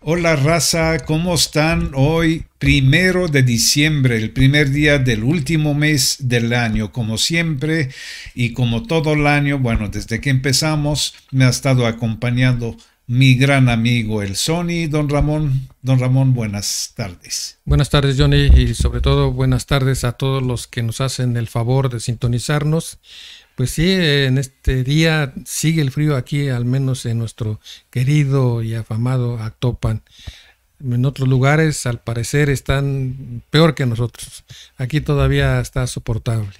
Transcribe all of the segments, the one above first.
Hola raza, ¿cómo están? Hoy, 1 de diciembre, el primer día del último mes del año, como siempre y como todo el año, bueno, desde que empezamos me ha estado acompañando mi gran amigo el Sony, don Ramón. Don Ramón, buenas tardes. Buenas tardes, Johnny, y sobre todo buenas tardes a todos los que nos hacen el favor de sintonizarnos. Pues sí, en este día sigue el frío aquí, al menos en nuestro querido y afamado Actopan. En otros lugares, al parecer, están peor que nosotros. Aquí todavía está soportable.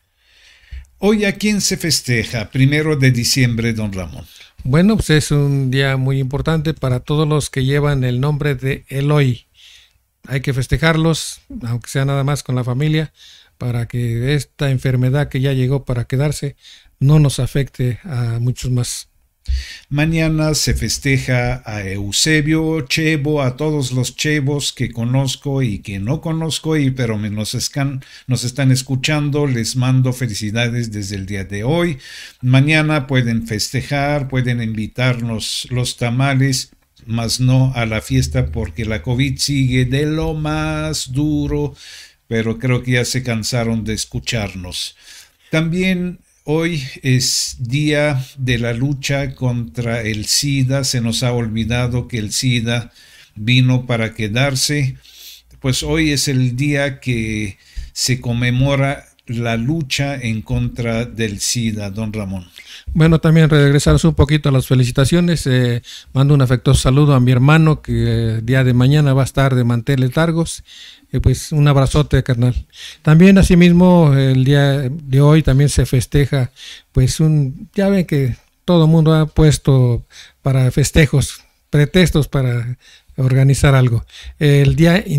Hoy, ¿a quién se festeja? 1 de diciembre, don Ramón. Bueno, pues es un día muy importante para todos los que llevan el nombre de Eloy. Hay que festejarlos, aunque sea nada más con la familia, para que esta enfermedad que ya llegó para quedarse no nos afecte a muchos más. Mañana se festeja a Eusebio, Chevo, a todos los chevos que conozco y que no conozco, pero nos están escuchando. Les mando felicidades desde el día de hoy. Mañana pueden festejar, pueden invitarnos los tamales, mas no a la fiesta porque la COVID sigue de lo más duro, pero creo que ya se cansaron de escucharnos. También hoy es día de la lucha contra el SIDA. Se nos ha olvidado que el SIDA vino para quedarse. Pues hoy es el día que se conmemora la lucha en contra del SIDA, don Ramón. Bueno, también regresaros un poquito a las felicitaciones. Mando un afectuoso saludo a mi hermano que el día de mañana va a estar de manteles largos. Pues un abrazote, carnal. También asimismo el día de hoy también se festeja, pues ya ven que todo el mundo ha puesto para festejos, pretextos para organizar algo. El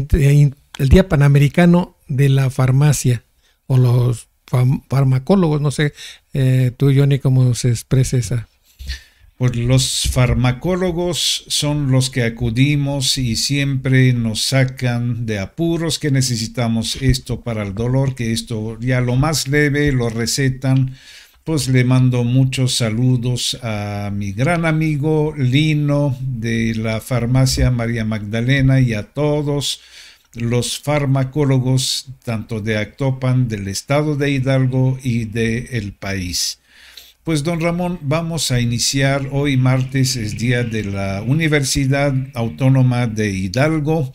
día Panamericano de la Farmacia, o los farmacólogos, no sé, tú, Johnny, cómo se expresa esa. Pues los farmacólogos son los que acudimos y siempre nos sacan de apuros, que necesitamos esto para el dolor, que esto ya lo más leve lo recetan. Pues le mando muchos saludos a mi gran amigo Lino de la farmacia María Magdalena y a todos los farmacólogos tanto de Actopan, del estado de Hidalgo y del país. Pues don Ramón, vamos a iniciar. Hoy martes es día de la Universidad Autónoma de Hidalgo.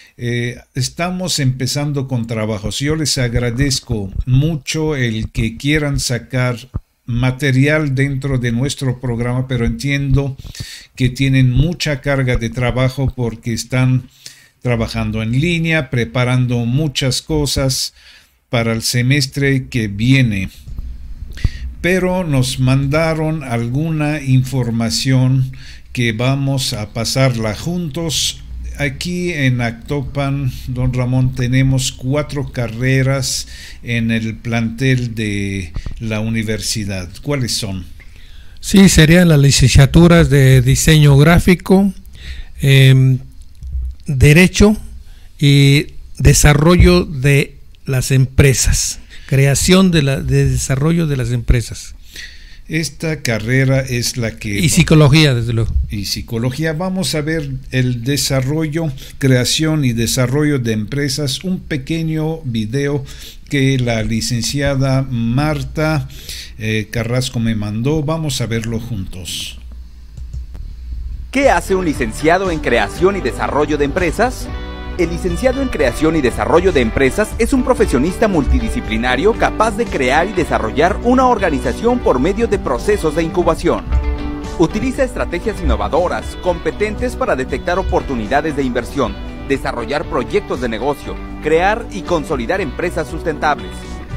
Estamos empezando con trabajos. Yo les agradezco mucho el que quieran sacar material dentro de nuestro programa, pero entiendo que tienen mucha carga de trabajo porque están trabajando en línea, preparando muchas cosas para el semestre que viene. Pero nos mandaron alguna información que vamos a pasarla juntos. Aquí en Actopan, don Ramón, tenemos 4 carreras en el plantel de la universidad. ¿Cuáles son? Sí, serían las licenciaturas de diseño gráfico, derecho y desarrollo de las empresas. Creación de desarrollo de las empresas. Esta carrera es la que... Y psicología, desde luego. Y psicología. Vamos a ver el desarrollo, creación y desarrollo de empresas. Un pequeño video que la licenciada Marta Carrasco me mandó. Vamos a verlo juntos. ¿Qué hace un licenciado en creación y desarrollo de empresas? El licenciado en Creación y Desarrollo de Empresas es un profesionista multidisciplinario capaz de crear y desarrollar una organización por medio de procesos de incubación. Utiliza estrategias innovadoras, competentes para detectar oportunidades de inversión, desarrollar proyectos de negocio, crear y consolidar empresas sustentables.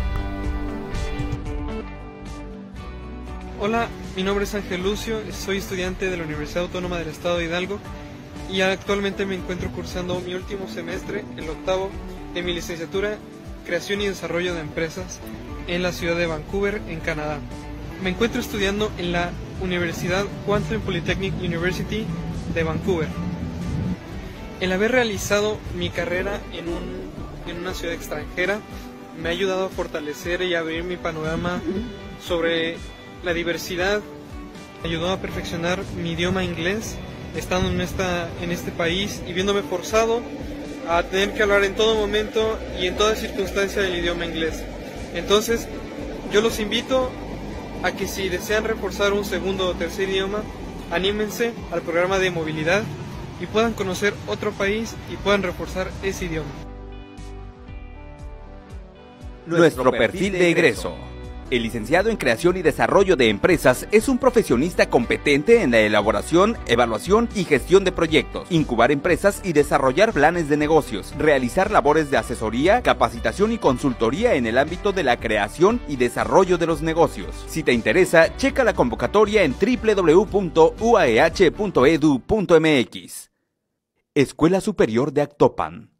Hola, mi nombre es Ángel Lucio, soy estudiante de la Universidad Autónoma del Estado de Hidalgo y actualmente me encuentro cursando mi último semestre, el octavo, de mi licenciatura Creación y Desarrollo de Empresas en la ciudad de Vancouver, en Canadá. Me encuentro estudiando en la Universidad Quantum Polytechnic University de Vancouver. El haber realizado mi carrera en una ciudad extranjera me ha ayudado a fortalecer y abrir mi panorama sobre la diversidad, ayudó a perfeccionar mi idioma inglés estando en este país y viéndome forzado a tener que hablar en todo momento y en toda circunstancia el idioma inglés. Entonces, yo los invito a que si desean reforzar un segundo o tercer idioma, anímense al programa de movilidad y puedan conocer otro país y puedan reforzar ese idioma. Nuestro perfil de egreso. El licenciado en Creación y Desarrollo de Empresas es un profesionista competente en la elaboración, evaluación y gestión de proyectos, incubar empresas y desarrollar planes de negocios, realizar labores de asesoría, capacitación y consultoría en el ámbito de la creación y desarrollo de los negocios. Si te interesa, checa la convocatoria en www.uaeh.edu.mx. Escuela Superior de Actopan.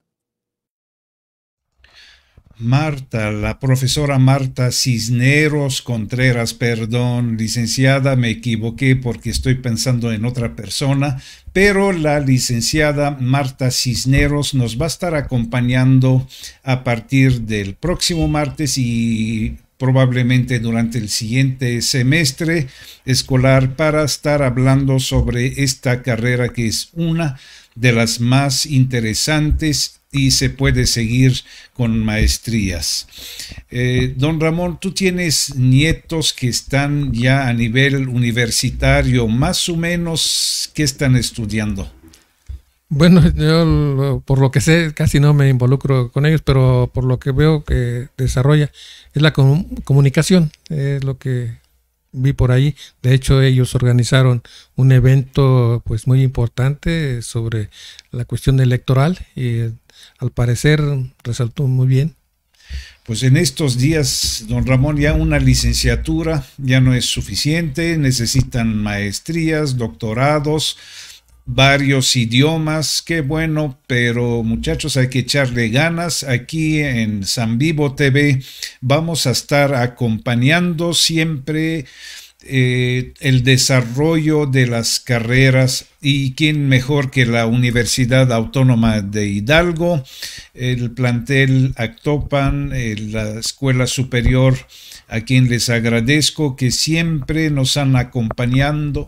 Marta, la profesora Marta Cisneros Contreras, perdón, licenciada, me equivoqué porque estoy pensando en otra persona, pero la licenciada Marta Cisneros nos va a estar acompañando a partir del próximo martes y probablemente durante el siguiente semestre escolar para estar hablando sobre esta carrera que es una de las más interesantes y se puede seguir con maestrías. Don Ramón, tú tienes nietos que están ya a nivel universitario, más o menos, ¿qué están estudiando? Bueno, yo por lo que sé casi no me involucro con ellos, pero por lo que veo que desarrolla es la comunicación, es lo que vi por ahí. De hecho, ellos organizaron un evento pues muy importante sobre la cuestión electoral y al parecer resaltó muy bien. Pues en estos días, don Ramón, ya una licenciatura ya no es suficiente, necesitan maestrías, doctorados, varios idiomas, qué bueno, pero muchachos hay que echarle ganas. Aquí en San Vivo TV vamos a estar acompañando siempre el desarrollo de las carreras y quién mejor que la Universidad Autónoma de Hidalgo, el plantel Actopan, la Escuela Superior, a quien les agradezco que siempre nos han acompañado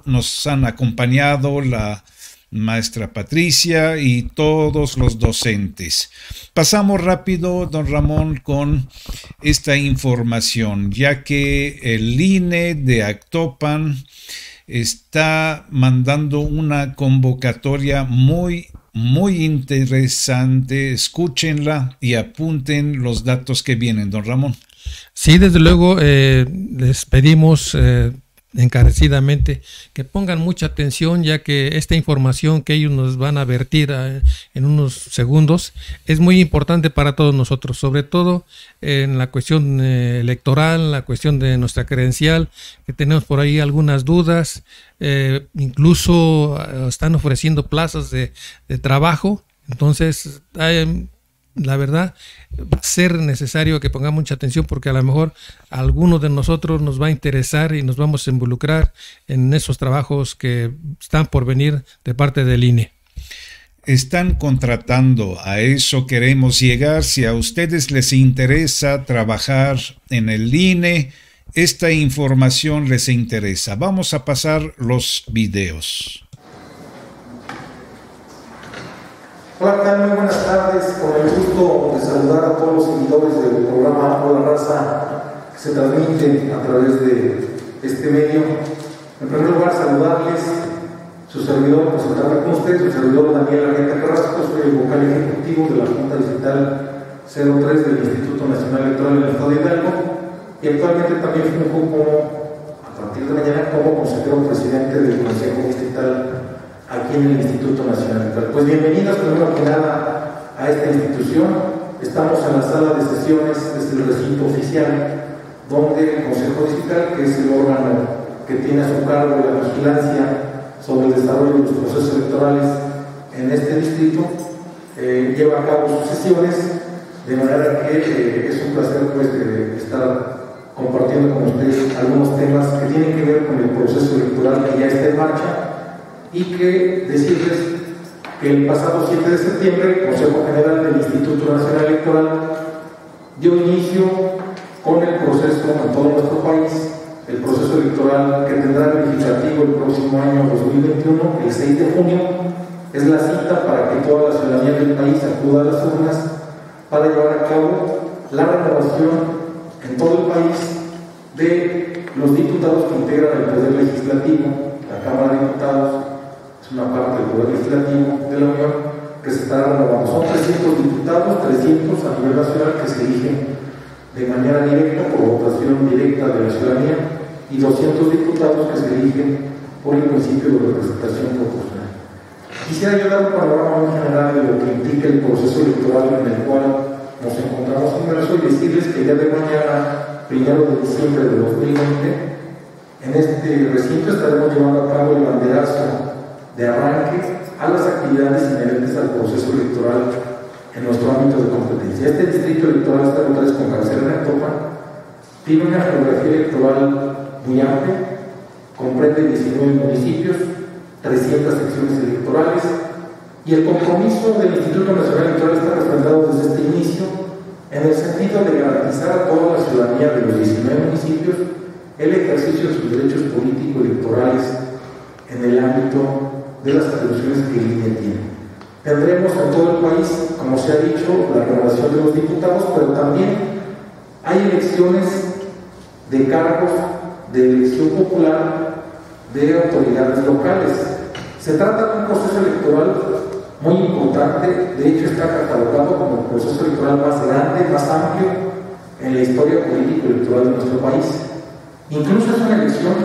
la maestra Patricia y todos los docentes. Pasamos rápido, don Ramón, con esta información, ya que el INE de Actopan está mandando una convocatoria muy interesante. Escúchenla y apunten los datos que vienen, don Ramón. Sí, desde luego les pedimos encarecidamente que pongan mucha atención, ya que esta información que ellos nos van a vertir en unos segundos es muy importante para todos nosotros, sobre todo en la cuestión electoral, la cuestión de nuestra credencial, que tenemos por ahí algunas dudas, incluso están ofreciendo plazas de trabajo. Entonces la verdad va a ser necesario que pongamos mucha atención, porque a lo mejor a alguno de nosotros nos va a interesar y nos vamos a involucrar en esos trabajos que están por venir de parte del INE. Están contratando, a eso queremos llegar. Si a ustedes les interesa trabajar en el INE, esta información les interesa. Vamos a pasar los videos. Hola, ¿qué tal? Muy buenas tardes. Con el gusto de saludar a todos los seguidores del programa Hola Raza, que se transmite a través de este medio. En primer lugar, saludarles, su servidor, presentarme con ustedes, su servidor Daniel Arrieta Carrasco, soy el vocal ejecutivo de la Junta Distrital 03 del Instituto Nacional Electoral del Estado de Hidalgo, y actualmente también funjo a partir de mañana, como consejero presidente del Consejo Distrital aquí en el Instituto Nacional Electoral. Pues bienvenidos primero que nada a esta institución. Estamos en la sala de sesiones desde el recinto oficial, donde el Consejo Distrital, que es el órgano que tiene a su cargo la vigilancia sobre el desarrollo de los procesos electorales en este distrito, lleva a cabo sus sesiones, de manera que es un placer pues, estar compartiendo con ustedes algunos temas que tienen que ver con el proceso electoral que ya está en marcha. Y que decirles que el pasado 7 de septiembre el Consejo General del Instituto Nacional Electoral dio inicio con el proceso en todo nuestro país, el proceso electoral que tendrá verificativo el próximo año 2021, el 6 de junio, es la cita para que toda la ciudadanía del país acuda a las urnas para llevar a cabo la renovación en todo el país de los diputados que integran el Poder Legislativo. La Cámara de Diputados es una parte del Poder Legislativo de la Unión que se estará renovando. Son 300 diputados, 300 a nivel nacional que se eligen de manera directa por votación directa de la ciudadanía y 200 diputados que se eligen por el principio de representación proporcional. Quisiera yo dar un panorama muy general de lo que implica el proceso electoral en el cual nos encontramos inmersos y decirles que el día de mañana, 1 de diciembre de 2020, en este recinto estaremos llevando a cabo el banderazo de arranque a las actividades inherentes al proceso electoral en nuestro ámbito de competencia. Este distrito electoral está en con cabecera en Actopan, tiene una geografía electoral muy amplia, comprende 19 municipios, 300 secciones electorales, y el compromiso del Instituto Nacional Electoral está respaldado desde este inicio en el sentido de garantizar a toda la ciudadanía de los 19 municipios el ejercicio de sus derechos político-electorales en el ámbito de las atribuciones que el INE tiene. Tendremos en todo el país, como se ha dicho, la renovación de los diputados, pero también hay elecciones de cargos de elección popular de autoridades locales. Se trata de un proceso electoral muy importante, de hecho está catalogado como el proceso electoral más grande, más amplio en la historia político-electoral de nuestro país. Incluso es una elección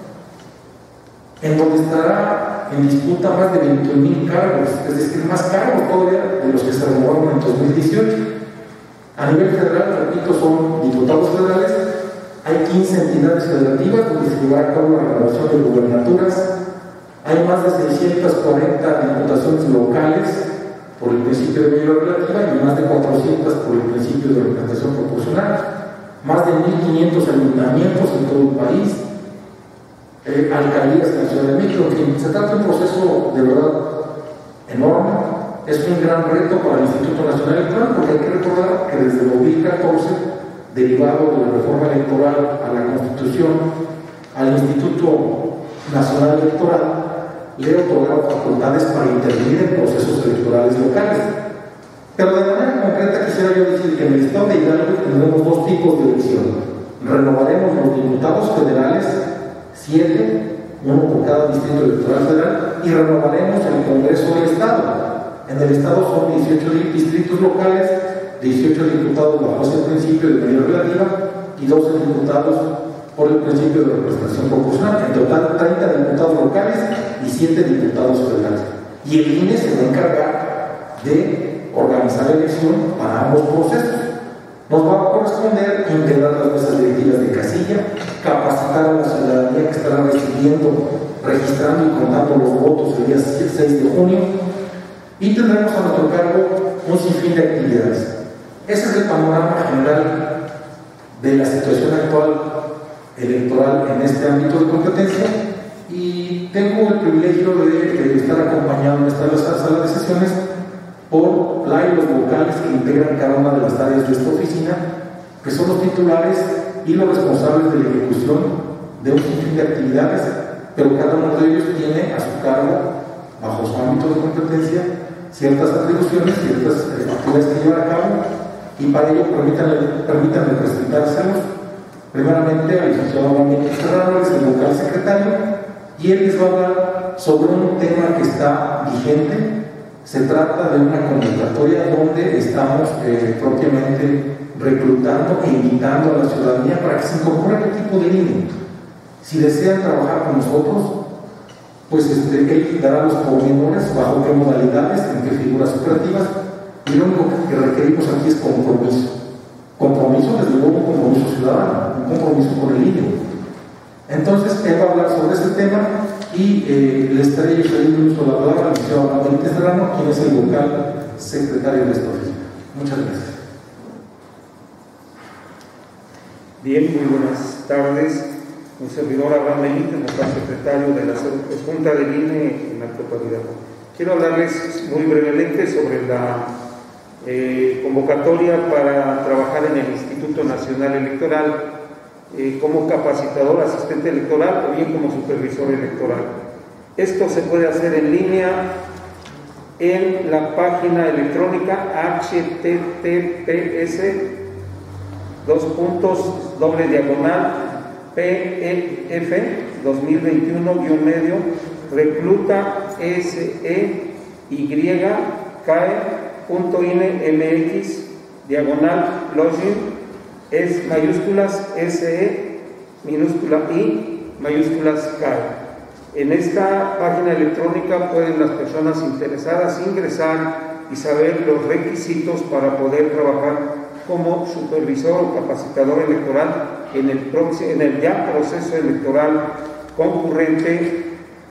en donde estará en disputa más de 21,000 cargos, es decir, más cargos todavía de los que se renovaron en 2018. A nivel federal, repito, son diputados federales, hay 15 entidades federativas donde se llevará a cabo la renovación de gubernaturas, hay más de 640 diputaciones locales por el principio de mayoría relativa y más de 400 por el principio de representación proporcional, más de 1.500 ayuntamientos en todo el país, alcaldías en la Ciudad de México. En fin, se trata de un proceso de verdad enorme, es un gran reto para el Instituto Nacional Electoral, porque hay que recordar que desde 2014, derivado de la reforma electoral a la Constitución, al Instituto Nacional Electoral le otorgaron facultades para intervenir en procesos electorales locales. Pero de manera concreta quisiera yo decir que en el estado de Hidalgo tendremos dos tipos de elección. Renovaremos los diputados federales, 7, uno por cada distrito electoral federal, y renovaremos el Congreso del Estado. En el Estado son 18 distritos locales, 18 diputados bajo ese principio de mayoría relativa y 12 diputados por el principio de representación proporcional. En total, 30 diputados locales y 7 diputados federales. Y el INE se va a encargar de organizar la elección para ambos procesos. Nos va a corresponder integrar las mesas directivas de casilla, capacitar a la ciudadanía que estará recibiendo, registrando y contando los votos el día 6 de junio, y tendremos a nuestro cargo un sinfín de actividades. Ese es el panorama general de la situación actual electoral en este ámbito de competencia, y tengo el privilegio de estar acompañado en esta sala de sesiones por la y los vocales que integran cada una de las áreas de esta oficina, que son los titulares y los responsables de la ejecución de un sinfín de actividades, pero cada uno de ellos tiene a su cargo, bajo su ámbito de competencia, ciertas atribuciones, ciertas actividades que llevar a cabo, y para ello permítanme presentárselos. Primeramente al licenciado Ramírez Serrano, es el vocal secretario, y él les va a hablar sobre un tema que está vigente. Se trata de una convocatoria donde estamos propiamente reclutando e invitando a la ciudadanía para que se incorpore al equipo de INE. Si desean trabajar con nosotros, pues él dará los pormenores, bajo qué modalidades, en qué figuras operativas, y lo único que requerimos aquí es compromiso. Compromiso, desde luego, un compromiso ciudadano, un compromiso con el INE. Entonces, él va a hablar sobre ese tema y le estaré yo cediendo uso de la palabra al licenciado Ramírez Serrano, quien es el vocal secretario de esta oficina. Muchas gracias. Bien, muy buenas tardes. Un servidor, Abraham Benítez, vocal secretario de la Junta del INE en Actopan Hidalgo. Quiero hablarles muy brevemente sobre la convocatoria para trabajar en el Instituto Nacional Electoral. como capacitador, asistente electoral o bien como supervisor electoral. Esto se puede hacer en línea en la página electrónica https://PEF 2021-medio recluta SEYCAE.INE.mx/login es mayúsculas SE minúscula I mayúsculas CAE. En esta página electrónica pueden las personas interesadas ingresar y saber los requisitos para poder trabajar como supervisor o capacitador electoral en el ya proceso electoral concurrente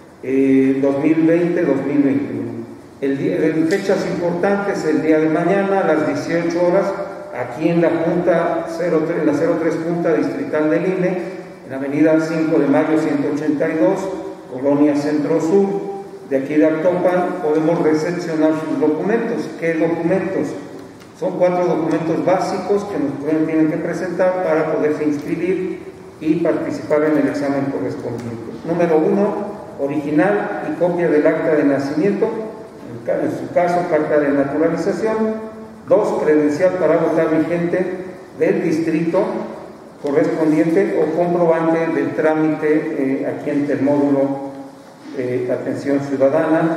2020-2021. Fechas importantes: el día de mañana a las 18 horas, aquí en la Junta 03, en la 03 Junta Distrital del INE, en la avenida 5 de Mayo 182, Colonia Centro Sur, de aquí de Actopan. Podemos recepcionar sus documentos. ¿Qué documentos? Son 4 documentos básicos que nos tienen que presentar para poderse inscribir y participar en el examen correspondiente. Número 1, original y copia del acta de nacimiento, en su caso carta de naturalización. 2, credencial para votar vigente del distrito correspondiente o comprobante del trámite aquí en el módulo Atención Ciudadana.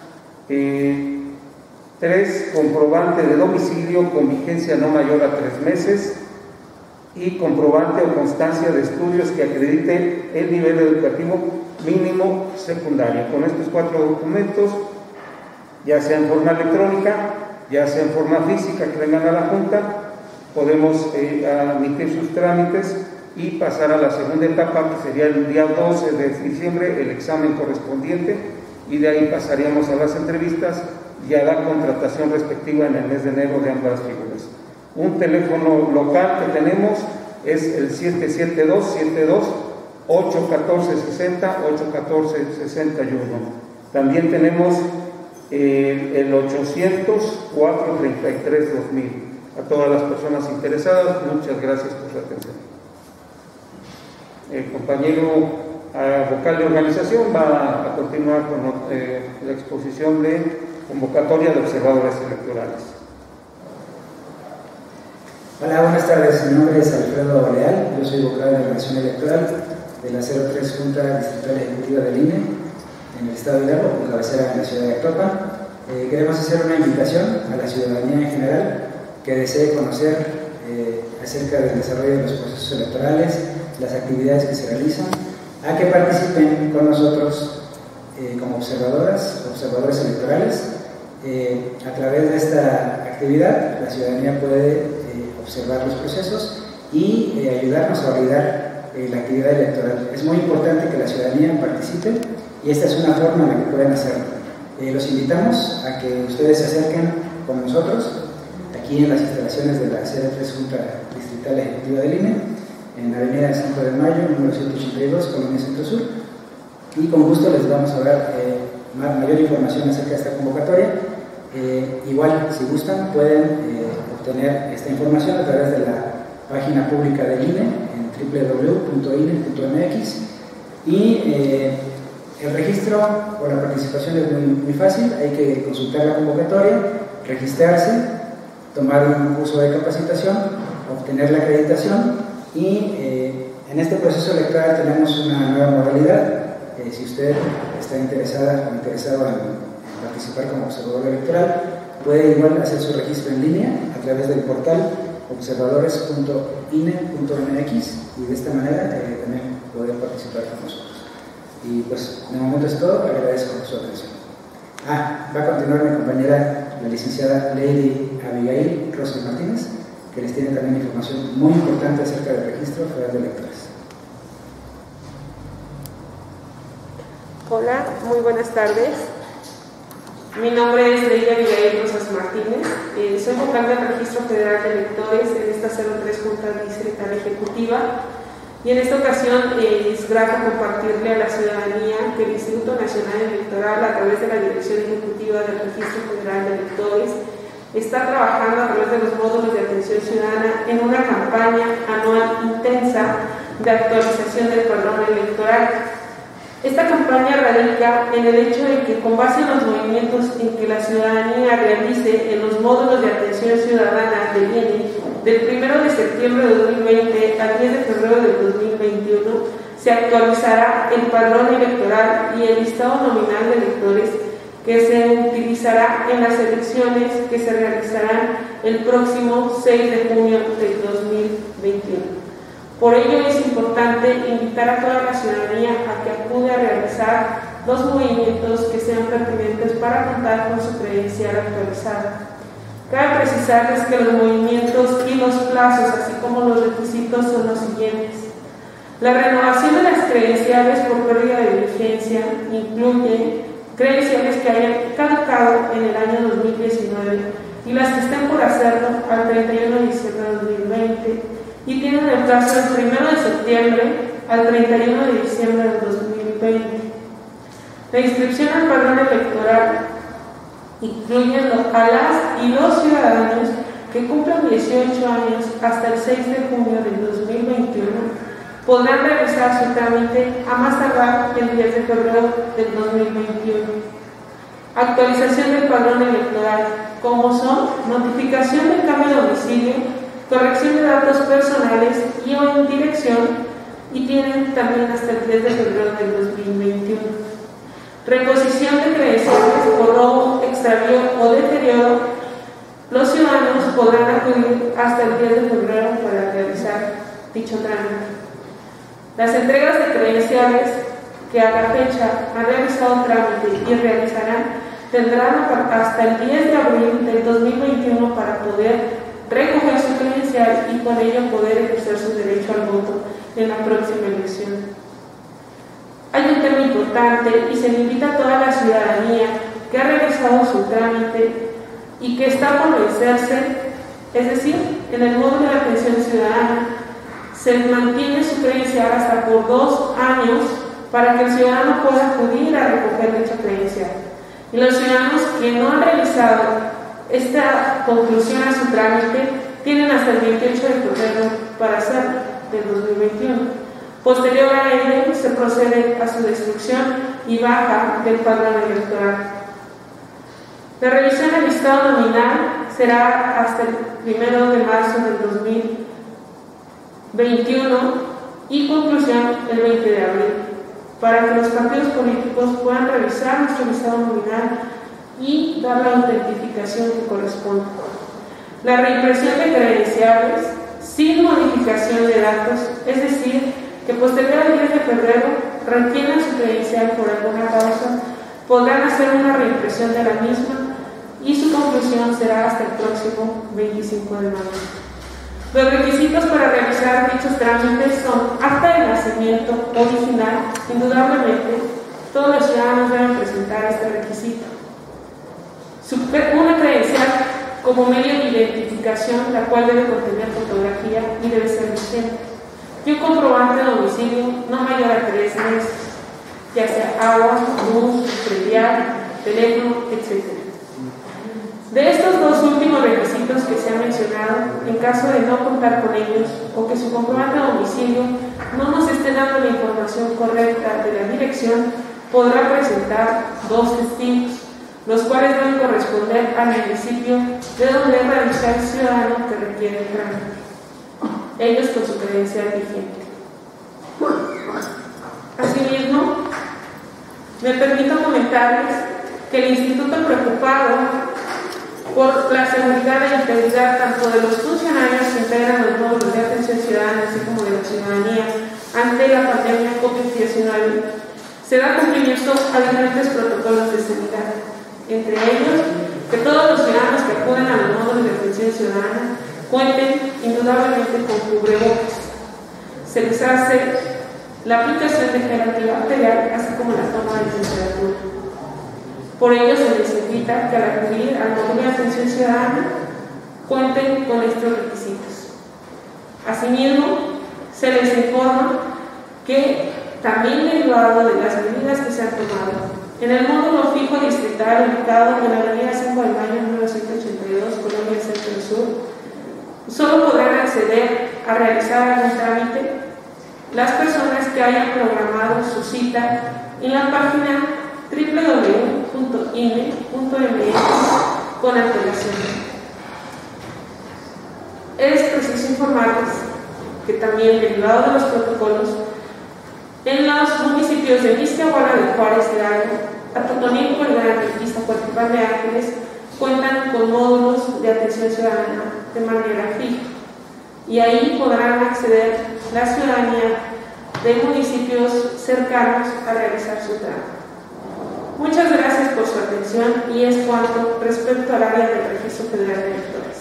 3, comprobante de domicilio con vigencia no mayor a 3 meses y comprobante o constancia de estudios que acredite el nivel educativo mínimo secundario. Con estos 4 documentos, ya sea en forma electrónica, ya sea en forma física, que vengan a la Junta, podemos admitir sus trámites y pasar a la segunda etapa, que sería el día 12 de diciembre, el examen correspondiente, y de ahí pasaríamos a las entrevistas y a la contratación respectiva en el mes de enero de ambas figuras. Un teléfono local que tenemos es el 772-72-814-60, 814-61. También tenemos el 800-433-2000. A todas las personas interesadas, muchas gracias por su atención. El compañero vocal de organización va a continuar con la exposición de convocatoria de observadores electorales. Hola, buenas tardes. Mi nombre es Alfredo Leal, yo soy vocal de organización electoral de la 03 Junta Distrital Ejecutiva del INE en el estado de Hidalgo, con cabecera en la ciudad de Actopan. Queremos hacer una invitación a la ciudadanía en general que desee conocer acerca del desarrollo de los procesos electorales, las actividades que se realizan, a que participen con nosotros como observadores electorales. A través de esta actividad, la ciudadanía puede observar los procesos y ayudarnos a validar la actividad electoral. Es muy importante que la ciudadanía participe y esta es una forma en la que pueden hacerlo. Los invitamos a que ustedes se acerquen con nosotros aquí en las instalaciones de la 03 Junta Distrital Ejecutiva del INE, en la avenida 5 de Mayo, número 182, Colonia Centro Sur, y con gusto les vamos a dar mayor información acerca de esta convocatoria. Igual, si gustan, pueden obtener esta información a través de la página pública del INE en www.ine.mx y el registro o la participación es muy fácil. Hay que consultar la convocatoria, registrarse, tomar un curso de capacitación, obtener la acreditación y en este proceso electoral tenemos una nueva modalidad. Si usted está interesada o interesado en participar como observador electoral, puede igual hacer su registro en línea a través del portal observadores.ine.mx y de esta manera también poder participar con nosotros. Y pues de momento es todo, agradezco su atención. Va a continuar mi compañera, la licenciada Lady Abigail Rosas Martínez, que les tiene también información muy importante acerca del registro federal de electores. Hola, muy buenas tardes. Mi nombre es Lady Abigail Rosas Martínez. Soy vocal del Registro Federal de Electores en esta 03 Junta Distrital Ejecutiva. Y en esta ocasión es grato compartirle a la ciudadanía que el Instituto Nacional Electoral, a través de la Dirección Ejecutiva del Registro Federal de Electores, está trabajando a través de los módulos de atención ciudadana en una campaña anual intensa de actualización del padrón electoral. Esta campaña radica en el hecho de que, con base en los movimientos en que la ciudadanía realice en los módulos de atención ciudadana del INE, del 1 de septiembre de 2020 al 10 de febrero de 2021, se actualizará el padrón electoral y el listado nominal de electores que se utilizará en las elecciones que se realizarán el próximo 6 de junio del 2021. Por ello es importante invitar a toda la ciudadanía a que acude a realizar los movimientos que sean pertinentes para contar con su credencial actualizada. Cabe precisarles que los movimientos y los plazos, así como los requisitos, son los siguientes. La renovación de las credenciales por pérdida de vigencia incluye credenciales que hayan caducado en el año 2019 y las que estén por hacerlo al 31 de diciembre de 2020 y tienen el plazo del 1 de septiembre al 31 de diciembre de 2020. La inscripción al padrón electoral incluye a las y los ciudadanos que cumplan 18 años hasta el 6 de junio del 2021 podrán realizar su trámite a más tardar el 10 de febrero del 2021. Actualización del padrón electoral, como son notificación del cambio de domicilio, corrección de datos personales y o en dirección, y tienen también hasta el 10 de febrero del 2021. Reposición de credenciales por robo, extravío o deterioro. Los ciudadanos podrán acudir hasta el 10 de febrero para realizar dicho trámite. Las entregas de credenciales que a la fecha han realizado trámite y realizarán tendrán hasta el 10 de abril del 2021 para poder recoger su credencial y con ello poder ejercer su derecho al voto en la próxima elección. Hay un tema importante y se le invita a toda la ciudadanía que ha realizado su trámite y que está por vencerse, es decir, en el módulo de atención ciudadana, se mantiene su credencial hasta por 2 años para que el ciudadano pueda acudir a recoger dicha credencial. Y los ciudadanos que no han realizado esta conclusión a su trámite tienen hasta el 28 de febrero para hacerlo del 2021. Posterior a ello se procede a su destrucción y baja del padrón electoral. La revisión del listado nominal será hasta el 1 de marzo del 2021 y conclusión el 20 de abril, para que los partidos políticos puedan revisar nuestro listado nominal y dar la autentificación que corresponde. La reimpresión de credenciales sin modificación de datos, es decir, que posterior al 10 de febrero retienen su credencial por alguna causa, podrán hacer una reimpresión de la misma y su conclusión será hasta el próximo 25 de mayo. Los requisitos para realizar dichos trámites son acta de nacimiento original. Indudablemente, todos los ciudadanos deben presentar este requisito. Una credencial como medio de identificación, la cual debe contener fotografía y debe ser vigente. Y un comprobante de domicilio no mayor a 3 meses, ya sea agua, luz, predial, teléfono, etc. De estos 2 últimos requisitos que se han mencionado, en caso de no contar con ellos o que su comprobante de domicilio no nos esté dando la información correcta de la dirección, podrá presentar 2 testigos, los cuales deben corresponder al municipio de donde realiza el ciudadano que requiere el trámite, ellos con su credencial vigente. Asimismo, me permito comentarles que el Instituto, preocupado por la seguridad e integridad tanto de los funcionarios que integran los módulos de atención ciudadana, así como de la ciudadanía, ante la pandemia COVID-19, se da cumplimiento a diferentes protocolos de seguridad. Entre ellos, que todos los ciudadanos que acuden a los módulos de atención ciudadana cuenten indudablemente con cubrebocas. Se les hace la aplicación de gel antibacterial, así como la toma de temperatura. Por ello, se les invita que al acudir al módulo de atención ciudadana cuenten con estos requisitos. Asimismo, se les informa que también derivado de las medidas que se han tomado, en el módulo fijo distrital ubicado en la avenida 5 de Mayo, número 182, Colonia Centro Sur, solo podrán acceder a realizar algún trámite las personas que hayan programado su cita en la página www.ine.mx con antelación. Es preciso informarles que también, derivado de los protocolos, en los municipios de Mixquiahuala de Juárez de Alba, Atotonilco el Grande y Zacualtipán de Ángeles cuentan con módulos de atención ciudadana de manera fija, y ahí podrán acceder la ciudadanía de municipios cercanos a realizar su trámite. Muchas gracias por su atención y es cuanto respecto al área del Registro Federal de Electores.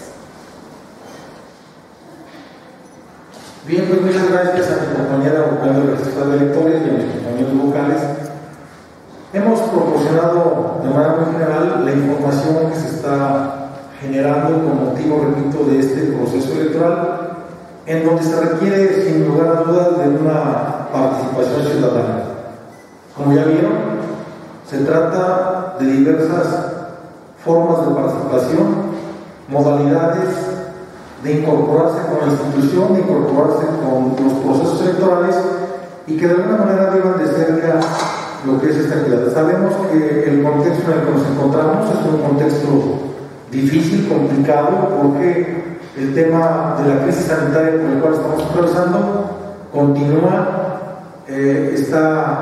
Bien, pues muchas gracias a mi compañera vocal del Registro de Electores y a mis compañeros vocales. Hemos proporcionado de manera muy general la información que se está generando con motivo, repito, de este proceso electoral, en donde se requiere, sin lugar a dudas, de una participación ciudadana. Como ya vieron, se trata de diversas formas de participación, modalidades de incorporarse con la institución, de incorporarse con los procesos electorales y que de alguna manera llevan de cerca lo que es esta actividad. Sabemos que el contexto en el que nos encontramos es un contexto difícil, complicado, porque el tema de la crisis sanitaria por la cual estamos atravesando continúa, está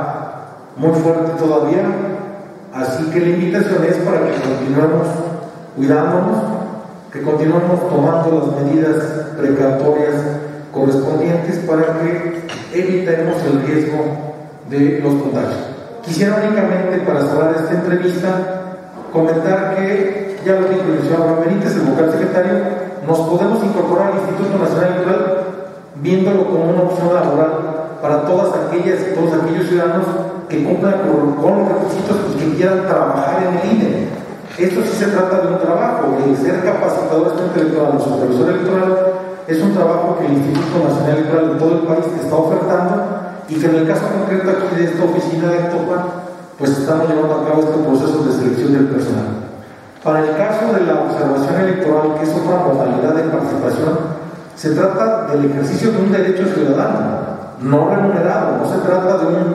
muy fuerte todavía, así que la invitación es para que continuemos cuidándonos, que continuemos tomando las medidas precautorias correspondientes para que evitemos el riesgo de los contagios. Quisiera únicamente, para cerrar esta entrevista, comentar que, ya lo dijo el señor Abraham Benítez, el vocal secretario, nos podemos incorporar al Instituto Nacional Electoral viéndolo como una opción laboral para todas aquellas y todos aquellos ciudadanos que cumplan con los requisitos y que quieran trabajar en el INE. Esto sí se trata de un trabajo, el ser capacitador electoral o supervisor electoral es un trabajo que el Instituto Nacional Electoral de todo el país está ofertando y que en el caso concreto aquí de esta oficina de Actopan, pues estamos llevando a cabo este proceso de selección del personal. Para el caso de la observación electoral, que es otra modalidad de participación, se trata del ejercicio de un derecho ciudadano, no remunerado, no se trata de un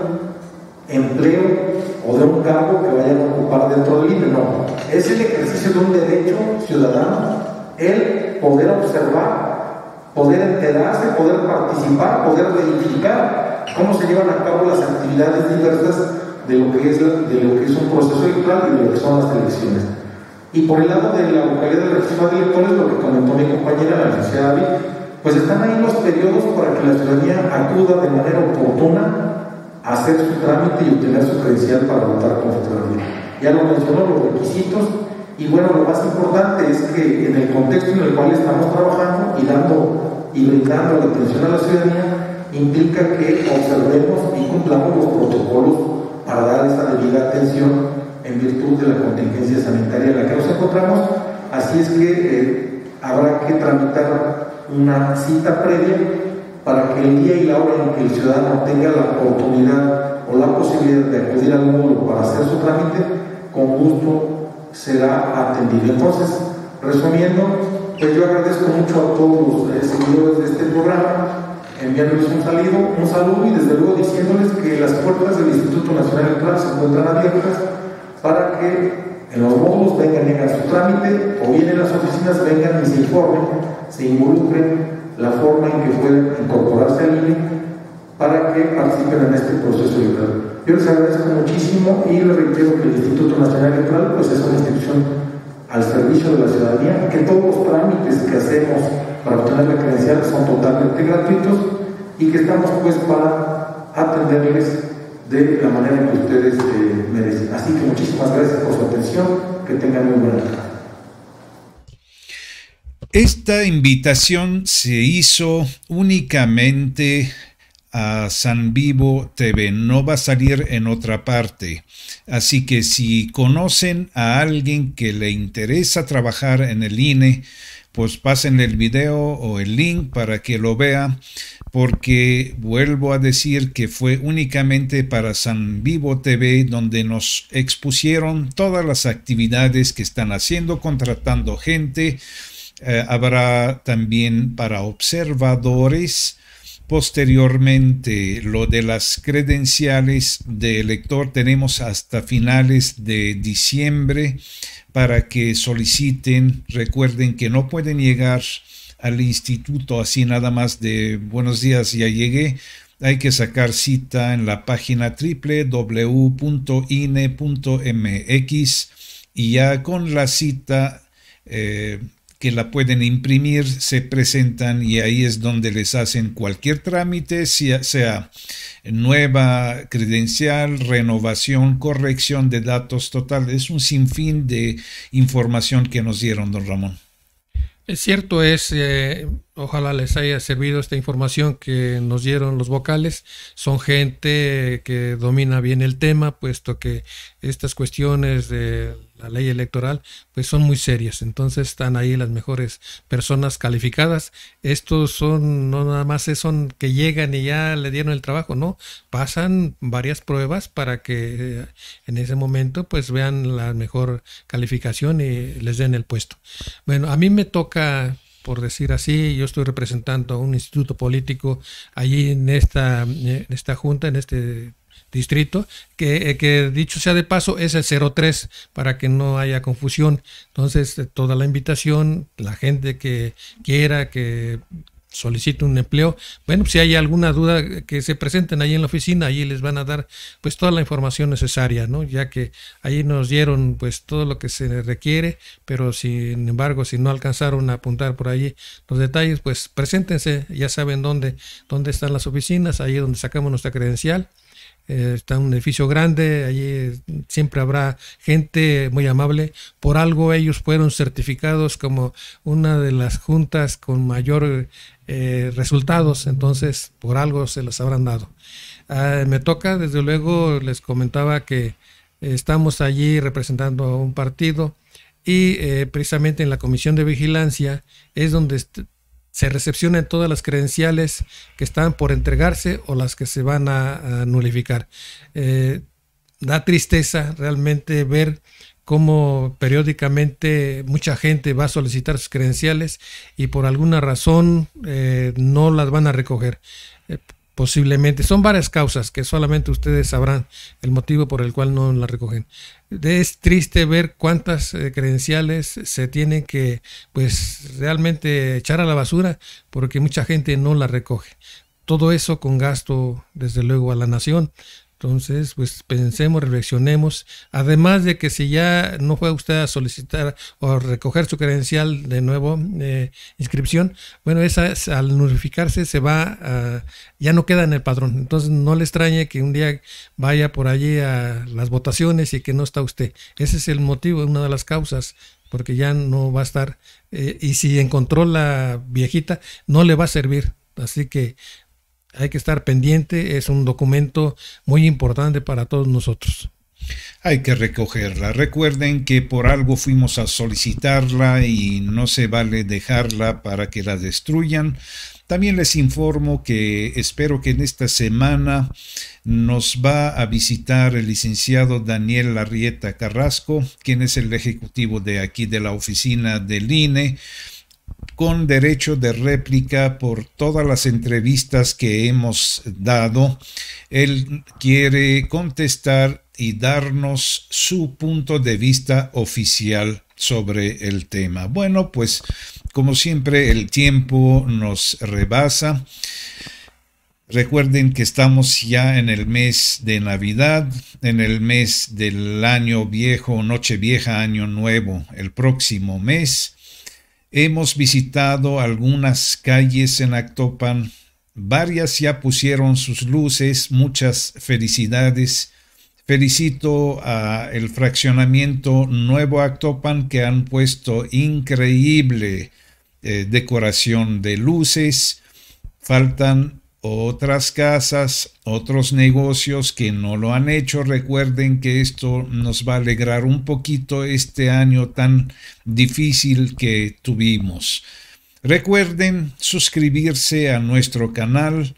empleo o de un cargo que vayan a ocupar dentro del INE, no. Es el ejercicio de un derecho ciudadano, el poder observar, poder enterarse, poder participar, poder verificar cómo se llevan a cabo las actividades diversas de lo que es un proceso electoral y de lo que son las elecciones. Y por el lado de la vocalía del registro de electores, lo que comentó mi compañera, la licenciada David, pues están ahí los periodos para que la ciudadanía acuda de manera oportuna a hacer su trámite y obtener su credencial para votar con fotografía. Ya lo mencionó, los requisitos, y bueno, lo más importante es que en el contexto en el cual estamos trabajando y dando y brindando la atención a la ciudadanía, implica que observemos y cumplamos los protocolos para dar esa debida atención en virtud de la contingencia sanitaria en la que nos encontramos. Así es que habrá que tramitar una cita previa para que el día y la hora en que el ciudadano tenga la oportunidad o la posibilidad de acudir al módulo para hacer su trámite, con gusto será atendido. Entonces, resumiendo, pues yo agradezco mucho a todos los seguidores de este programa, enviándoles un saludo y desde luego diciéndoles que las puertas del Instituto Nacional Electoral se encuentran abiertas para que en los módulos vengan y hagan su trámite, o bien en las oficinas vengan y se informen, se involucren la forma en que pueden incorporarse al INE para que participen en este proceso electoral. Yo les agradezco muchísimo y les reitero que el Instituto Nacional Electoral pues es una institución al servicio de la ciudadanía, que todos los trámites que hacemos para obtener la credencial son totalmente gratuitos y que estamos pues para atenderles de la manera en que ustedes merecen. Así que muchísimas gracias por su atención, que tengan muy buena tarde. Esta invitación se hizo únicamente a San Vivo TV, no va a salir en otra parte. Así que si conocen a alguien que le interesa trabajar en el INE, pues pasen el video o el link para que lo vea, porque vuelvo a decir que fue únicamente para San Vivo TV donde nos expusieron todas las actividades que están haciendo, contratando gente. Habrá también para observadores Posteriormente, lo de las credenciales de elector tenemos hasta finales de diciembre para que soliciten. Recuerden que no pueden llegar al instituto así nada más de buenos días, ya llegué. Hay que sacar cita en la página www.ine.mx y ya con la cita que la pueden imprimir, se presentan y ahí es donde les hacen cualquier trámite, sea nueva credencial, renovación, corrección de datos, total. Es un sinfín de información que nos dieron, don Ramón. Es cierto, ojalá les haya servido esta información que nos dieron los vocales. Son gente que domina bien el tema, puesto que estas cuestiones de la ley electoral pues son muy serias. Entonces están ahí las mejores personas calificadas. Estos son, no nada más son que llegan y ya le dieron el trabajo, no. Pasan varias pruebas para que en ese momento pues vean la mejor calificación y les den el puesto. Bueno, a mí me toca, por decir así, yo estoy representando a un instituto político allí en esta junta, en este distrito, que dicho sea de paso es el 03, para que no haya confusión. Entonces, toda la invitación, la gente que quiera que solicite un empleo, bueno, si hay alguna duda, que se presenten ahí en la oficina, allí les van a dar pues toda la información necesaria, ¿no? Ya que ahí nos dieron pues todo lo que se requiere, pero sin embargo, si no alcanzaron a apuntar por allí los detalles, pues preséntense, ya saben dónde están las oficinas, ahí es donde sacamos nuestra credencial. Está un edificio grande, allí siempre habrá gente muy amable. Por algo ellos fueron certificados como una de las juntas con mayor resultados, entonces por algo se los habrán dado. Me toca, desde luego, les comentaba que estamos allí representando a un partido y precisamente en la comisión de vigilancia es donde se recepcionan todas las credenciales que están por entregarse o las que se van a nulificar. Da tristeza realmente ver cómo periódicamente mucha gente va a solicitar sus credenciales y por alguna razón no las van a recoger. Posiblemente, son varias causas que solamente ustedes sabrán el motivo por el cual no la recogen. Es triste ver cuántas credenciales se tienen que pues realmente echar a la basura porque mucha gente no la recoge. Todo eso con gasto desde luego a la nación. Entonces, pues pensemos, reflexionemos. Además de que si ya no fue usted a solicitar o recoger su credencial de nuevo, inscripción, bueno, esa al notificarse se va ya no queda en el padrón. Entonces, no le extrañe que un día vaya por allí a las votaciones y que no está usted. Ese es el motivo, una de las causas, porque ya no va a estar. Y si encontró la viejita, no le va a servir. Así que hay que estar pendiente, es un documento muy importante para todos nosotros. Hay que recogerla. Recuerden que por algo fuimos a solicitarla y no se vale dejarla para que la destruyan. También les informo que espero que en esta semana nos va a visitar el licenciado Daniel Larrieta Carrasco, quien es el ejecutivo de aquí de la oficina del INE, con derecho de réplica por todas las entrevistas que hemos dado. Él quiere contestar y darnos su punto de vista oficial sobre el tema. Bueno, pues como siempre el tiempo nos rebasa. Recuerden que estamos ya en el mes de Navidad, en el mes del año viejo, Nochevieja, Año Nuevo, el próximo mes. Hemos visitado algunas calles en Actopan, varias ya pusieron sus luces, muchas felicidades. Felicito a el fraccionamiento Nuevo Actopan que han puesto increíble decoración de luces. Faltan otras casas, otros negocios que no lo han hecho. Recuerden que esto nos va a alegrar un poquito este año tan difícil que tuvimos. Recuerden suscribirse a nuestro canal,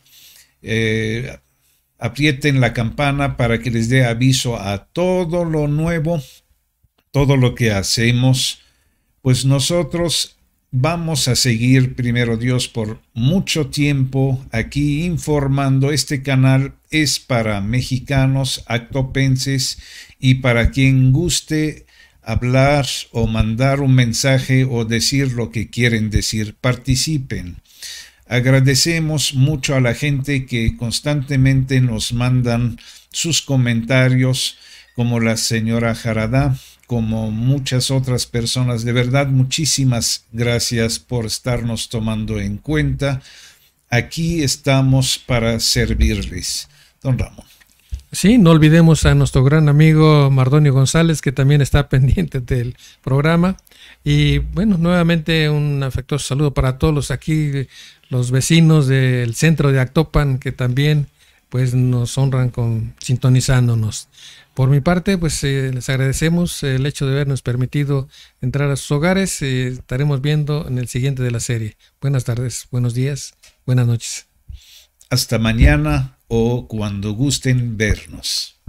aprieten la campana para que les dé aviso a todo lo nuevo, todo lo que hacemos, pues nosotros vamos a seguir, primero Dios, por mucho tiempo aquí informando. Este canal es para mexicanos, actopenses, y para quien guste hablar o mandar un mensaje o decir lo que quieren decir, participen. Agradecemos mucho a la gente que constantemente nos mandan sus comentarios, como la señora Jaradá, como muchas otras personas. De verdad, muchísimas gracias por estarnos tomando en cuenta. Aquí estamos para servirles. Don Ramón. Sí, no olvidemos a nuestro gran amigo Mardonio González, que también está pendiente del programa. Y bueno, nuevamente un afectuoso saludo para todos los vecinos del centro de Actopan, que también pues nos honran sintonizándonos. Por mi parte, pues les agradecemos el hecho de habernos permitido entrar a sus hogares. Estaremos viendo en el siguiente de la serie. Buenas tardes, buenos días, buenas noches. Hasta mañana o cuando gusten vernos.